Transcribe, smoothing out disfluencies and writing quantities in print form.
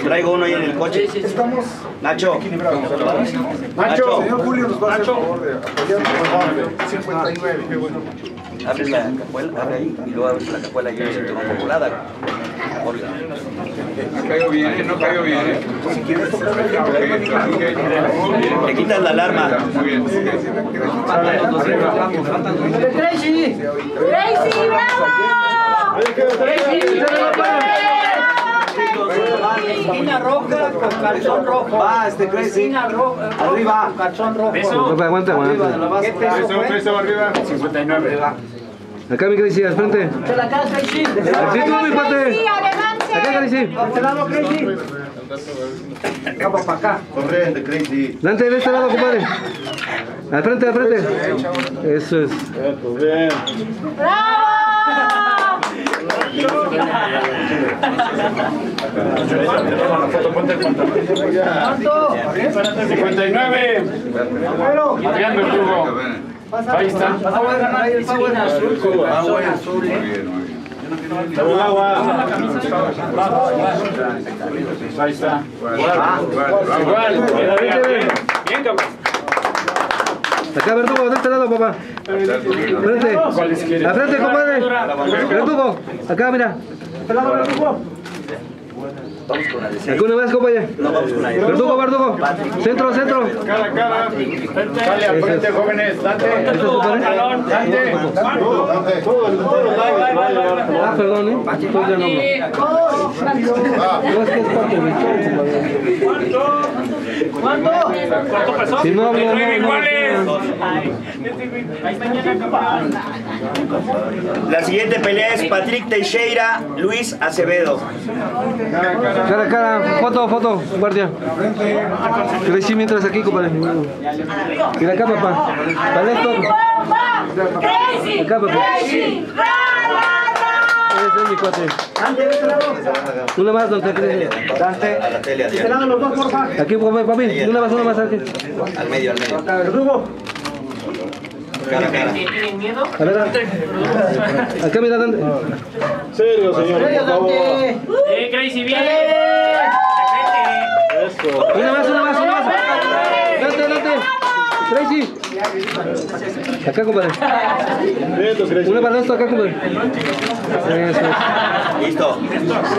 Traigo uno ahí en el coche. Estamos Nacho. equilibrados. Nacho. Señor Julio nos va a hacer el favor de apoyarnos. 59, qué bueno. Abre la cajuela, abre ahí y luego abres la cajuela y yo siento una populada. No cayó bien, no cayó bien. Si quieres tocar el Le quitas la alarma. Muy bien. ¡Crazy! ¡Crazy, bravo! Esquina roja con calzón rojo. Va, Crazy. Esquina roja. Arriba. Con calzón rojo. Aguanta. ¿Qué peso fue? Peso arriba. 59. Acá mi Crazy, al frente. Se la cara, Crazy. Aquí tú, mi cuate. Acá, Crazy. De este lado, Crazy. Vamos para acá. Corriente, Crazy. Dante, de este lado, compadre. Al frente, al frente. Eso es. ¡Bravo! ¿Cuánto? 59. Adrián Verdugo. Ahí está. Esquina azul con calzón azul. El agua. Ahí está. Igual. Bien, cabrón. Acá, Verdugo, de este lado, papá. Frente. ¿Cuáles quieres? Al frente, compadre. Verdugo. Acá, mira. Vamos con la de 6. Aquí una vez, compadre. No, vamos con la de Verdugo. Centro. Cara a cara. Sale al frente, jóvenes. Dante. Dante. Ah, perdón, Estoy ya no. No, es que es parte de mi show, compadre. ¿Cuánto? Si no hablo, no. La siguiente pelea es Patrick Teixeira, Luis Acevedo. Cara a cara. Foto, guardia. Crecí mientras aquí, compadre. Mira acá, papá. Para esto. ¡Crazy! Acá, papá. ¡Crazy! Ese es mi cuate. Una más, don Crazy. Dante. A la tele, Adrián. Los dos, porfa. Aquí, papi. Una más. Aquí. Al medio. Verdugo. Cara a cara. ¿Tienen miedo? A ver, acá mira, Dante. Serio, señor, por favor. Crazy, bien. Una más. Dante. Crazy. Acá, compadre. Una para esto, acá, compadre. Eso es. Listo.